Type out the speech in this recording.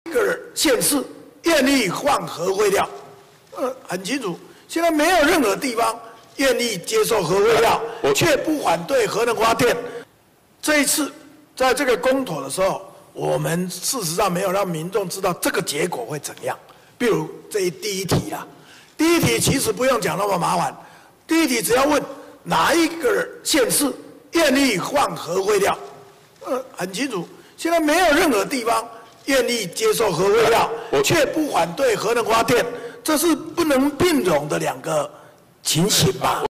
个县市愿意换核废料？很清楚，现在没有任何地方愿意接受核废料，却不反对核能发电。这一次在这个公投的时候，我们事实上没有让民众知道这个结果会怎样。比如第一题啦，第一题其实不用讲那么麻烦，第一题只要问哪一个县市愿意换核废料？很清楚，现在没有任何地方愿意接受核废料，却不反对核能发电，这是不能并容的两个情形吧？